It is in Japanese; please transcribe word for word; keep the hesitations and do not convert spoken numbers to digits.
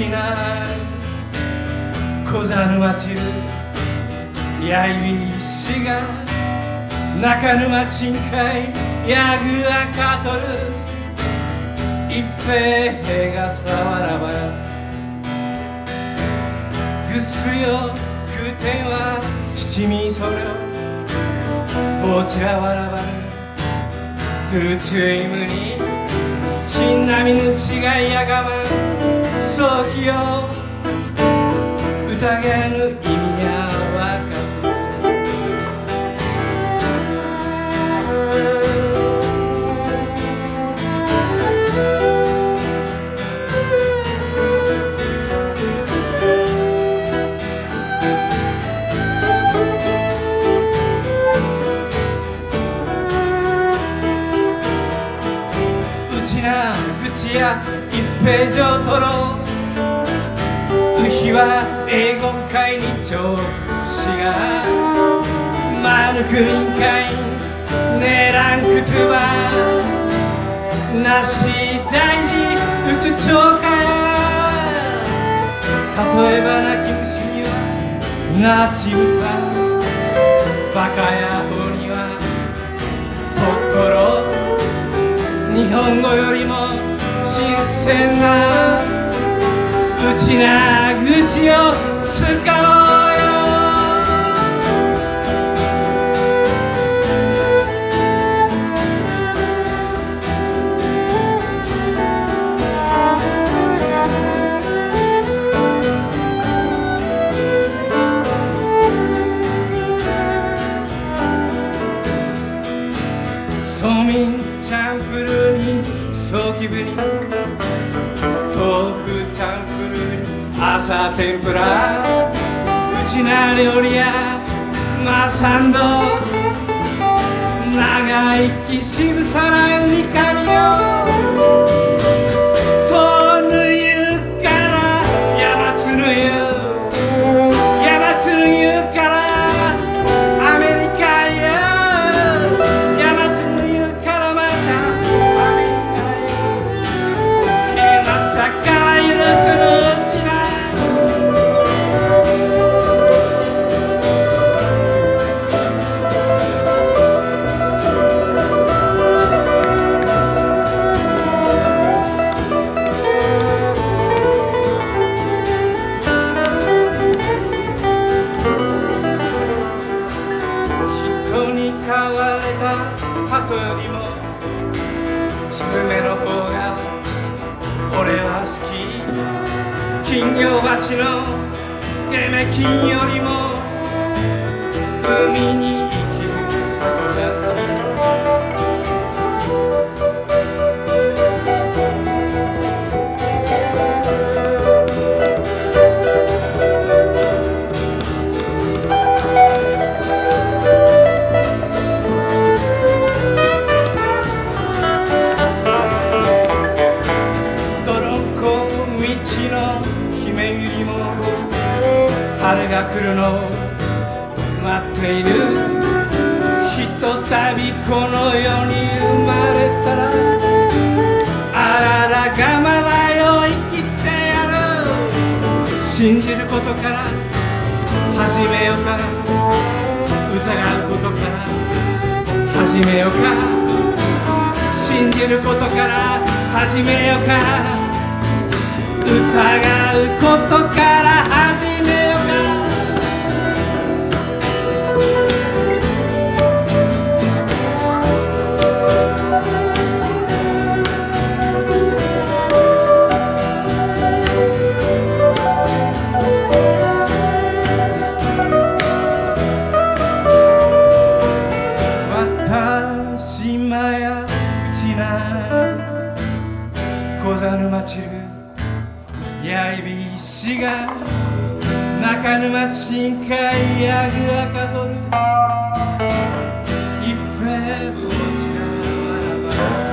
ちな小座沼散るやいびしが中沼賃海やぐ赤とる一平がさわらばやぐっすよ空天は七味それをぼちらわらばるトゥチュイムにちんなみぬ違いやがまそうきよ疑えぬ意味やわか口や一平上とろう日は英語会に調子が丸くんかいねらんくつばなし大事副長か例えば泣き虫にはなちうさバカやほにはとっとろ日本語よりも新鮮なうちな口を使おうよそうみんチャンプルーにソーキブに豆腐チャンプルーに朝天ぷらうちな料理やマサンド長生き渋さらうにかみよとぬゆから山つぬゆ山つぬゆからアメリカよ山つぬゆからまたアメリカよ今さからゆるくのちな人に飼われた鳩よりもスズメの方が俺は好き金魚鉢のデメキンよりも海に生きるタコが好き姫ゆりも春が来るのを待っているひとたびこの世に生まれたらあららがまだよ生きてやる信じることから始めようか疑うことから始めようか信じることから始めようか疑うことから始めようか私まやうちな小座沼散るやいびしが中沼賃海やぐ赤とる一平ぼちらわらば